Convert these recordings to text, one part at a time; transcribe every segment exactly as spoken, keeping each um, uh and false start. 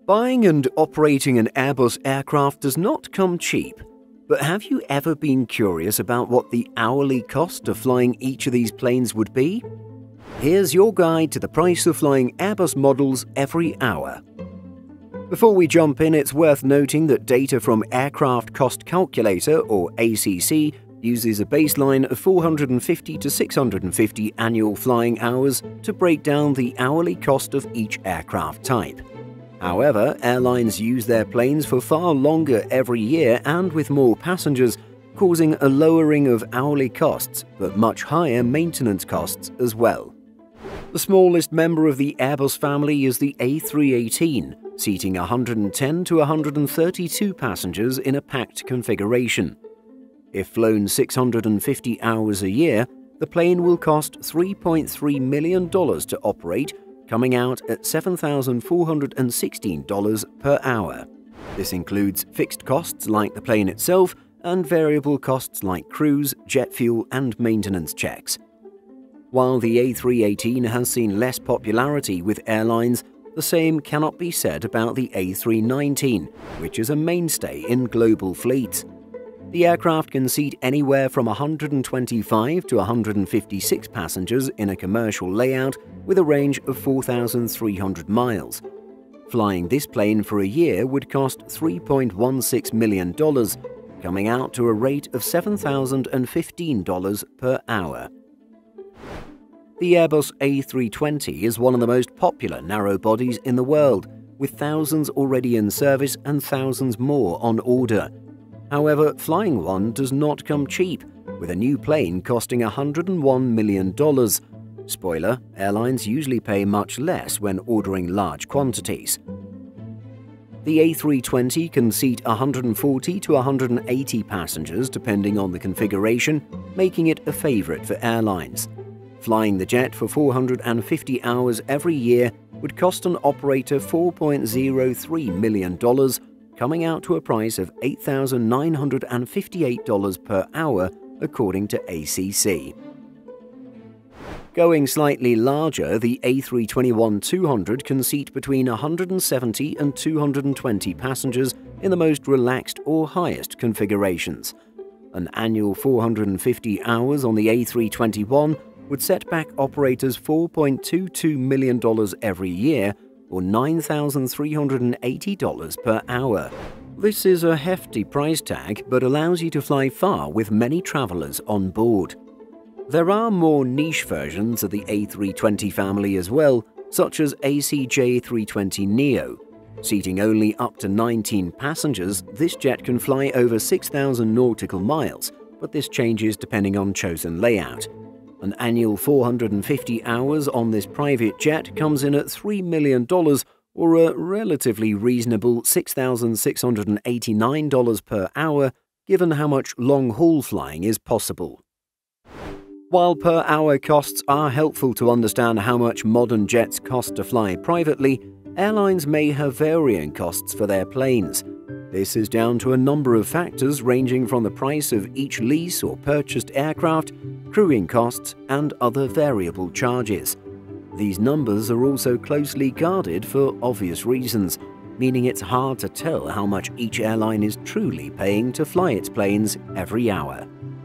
Buying and operating an Airbus aircraft does not come cheap, but have you ever been curious about what the hourly cost of flying each of these planes would be? Here's your guide to the price of flying Airbus models every hour. Before we jump in, it's worth noting that data from Aircraft Cost Calculator, or A C C, uses a baseline of four hundred fifty to six hundred fifty annual flying hours to break down the hourly cost of each aircraft type. However, airlines use their planes for far longer every year and with more passengers, causing a lowering of hourly costs but much higher maintenance costs as well. The smallest member of the Airbus family is the A three eighteen, seating one hundred ten to one hundred thirty-two passengers in a packed configuration. If flown six hundred fifty hours a year, the plane will cost three point three million dollars to operate, coming out at seven thousand four hundred sixteen dollars per hour. This includes fixed costs like the plane itself and variable costs like crews, jet fuel, and maintenance checks. While the A three eighteen has seen less popularity with airlines, the same cannot be said about the A three nineteen, which is a mainstay in global fleets. The aircraft can seat anywhere from one hundred twenty-five to one hundred fifty-six passengers in a commercial layout with a range of four thousand three hundred miles. Flying this plane for a year would cost three point one six million dollars, coming out to a rate of seven thousand fifteen dollars per hour. The Airbus A three twenty is one of the most popular narrow bodies in the world, with thousands already in service and thousands more on order. However, flying one does not come cheap, with a new plane costing one hundred one million dollars. Spoiler, airlines usually pay much less when ordering large quantities. The A three twenty can seat one hundred forty to one hundred eighty passengers depending on the configuration, making it a favorite for airlines. Flying the jet for four hundred fifty hours every year would cost an operator four point zero three million dollars, coming out to a price of eight thousand nine hundred fifty-eight dollars per hour, according to A C C. Going slightly larger, the A three twenty-one two hundred can seat between one hundred seventy and two hundred twenty passengers in the most relaxed or highest configurations. An annual four hundred fifty hours on the A three twenty-one would set back operators four point two two million dollars every year, or nine thousand three hundred eighty dollars per hour. This is a hefty price tag, but allows you to fly far with many travelers on board. There are more niche versions of the A three twenty family as well, such as A C J three twenty neo. Seating only up to nineteen passengers, this jet can fly over six thousand nautical miles, but this changes depending on chosen layout. An annual four hundred fifty hours on this private jet comes in at three million dollars, or a relatively reasonable six thousand six hundred eighty-nine dollars per hour, given how much long-haul flying is possible. While per-hour costs are helpful to understand how much modern jets cost to fly privately, airlines may have varying costs for their planes. This is down to a number of factors ranging from the price of each lease or purchased aircraft, crewing costs, and other variable charges. These numbers are also closely guarded for obvious reasons, meaning it's hard to tell how much each airline is truly paying to fly its planes every hour.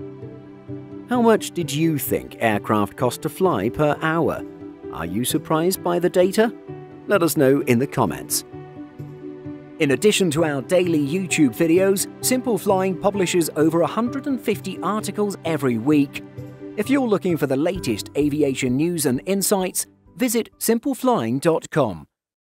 How much did you think aircraft cost to fly per hour? Are you surprised by the data? Let us know in the comments. In addition to our daily YouTube videos, Simple Flying publishes over one hundred fifty articles every week. If you're looking for the latest aviation news and insights, visit simple flying dot com.